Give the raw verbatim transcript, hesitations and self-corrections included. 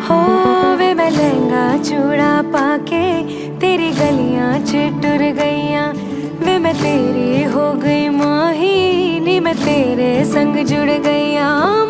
हो वे मैं लहंगा चूड़ा पाके तेरी गलियां च टुर गईयां वे मैं तेरी हो गई माही नी मैं तेरे संग जुड़ गईयां।